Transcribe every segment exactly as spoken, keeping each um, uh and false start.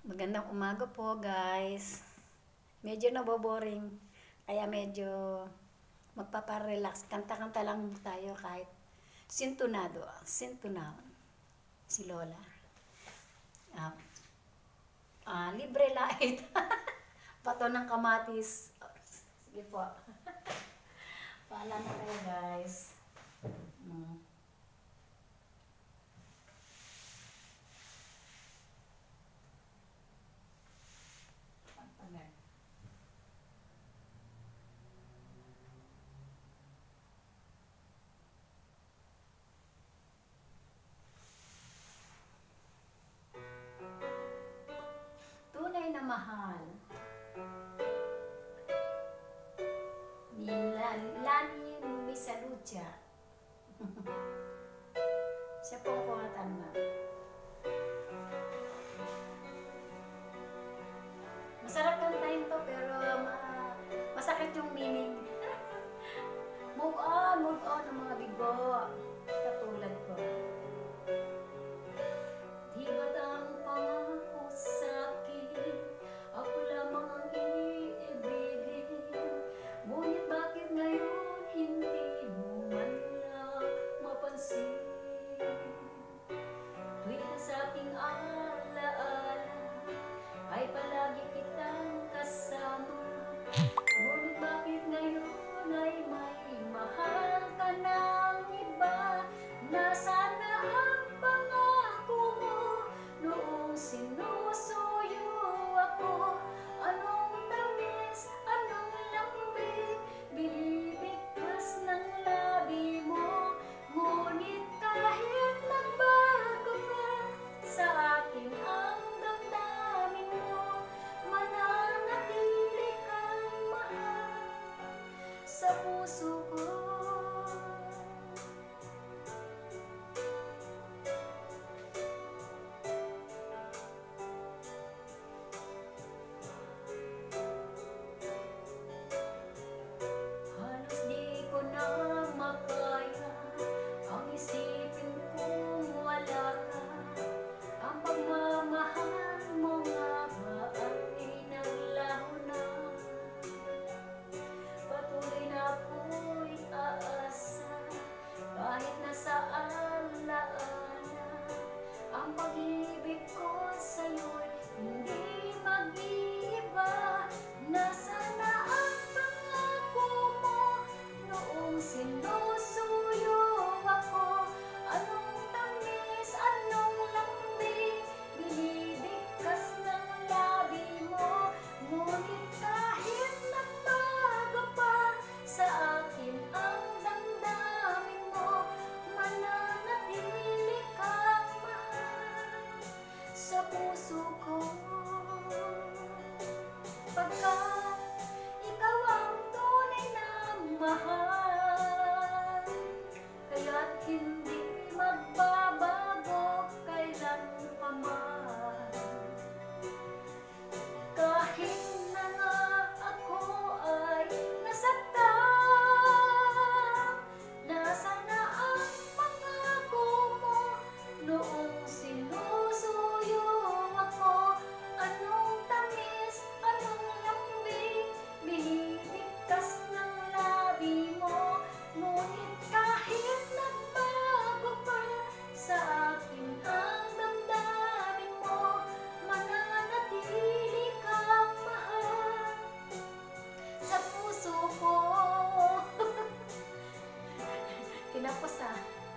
Magandang umaga po, guys. Medyo naboboring. Kaya medyo magpaparelax. Kanta-kanta lang tayo kahit sintunado. Sintunado. Si Lola. Ah, ah, libre light. Pato ng kamatis. Sige po. Paalam na kayo, guys. Hmm. Tunay na mahal ni Lani Misalucha. Siya po ang kumatanda. Masarap kantahin to pero ma masakit yung meaning. Move on, move on ng mga bigo. Katulad ko. Di ba't ang pangako sa'kin, ako lamang ang iibigin? Ngunit bakit ngayon hindi mo man lang mapansin? Tuwing na sa'king alaala ay palagi kitang kasama. Ngunit bakit ngayon ay may mahal ka ng iba? Nasaan na ang pangako mo noong sinusuyo ako? Anong tamis, anong lambing, binibigkas ng labi mo? Ngunit kahit nagbago ka, sa akin ang damdamin mo, mananatili kang mahal sa puso ko. Halos di ko na makaya ang isipin kung wala ka. Ang pagmamahal mo nga ba ay naglaho na? Patuloy na ako'y aasa kahit nasaan laana. Ang pag-ibig ko sa'yo'y hindi mag-iiba. Nasaan na ang pangako mo noong sinusuyo ako? Anong tamis, anong lambing, binibigkas ng labi mo? Ngunit kahit nagbago pa, sa akin ang damdamin mo, mananatili kang mahal sa puso ko. Pagkat ikaw ang tunay na mahal, kaya't hindi magbabago kailan pa man. Kahit na nga ako ay nasaktan, nasaan na ang pangako mo noong sinusuyo ako? Anong tamis, anong lambing, binibigkas ng labi mo? Ngunit kahit nagbago pa, sa akin ang damdamin mo, mananatili kang mahal sa puso ko. Kinapos ah.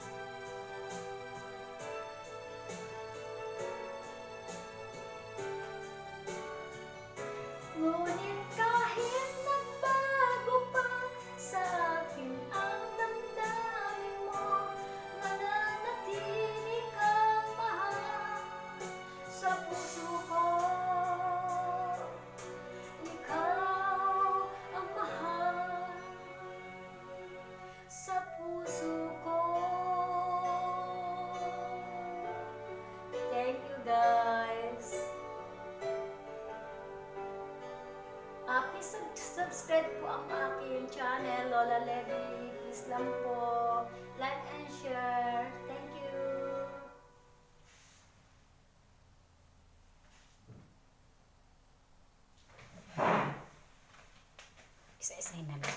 Ngunit kahit nagbago pa, sa akin ang damdamin mo, mananatili kang mahal sa puso ko. Ikaw ang mahal sa puso ko. Thank you, guys. Uh, please subscribe po ang aking channel, Lola Levy. Please lang po, like and share. Thank you. Isa-isay na lang.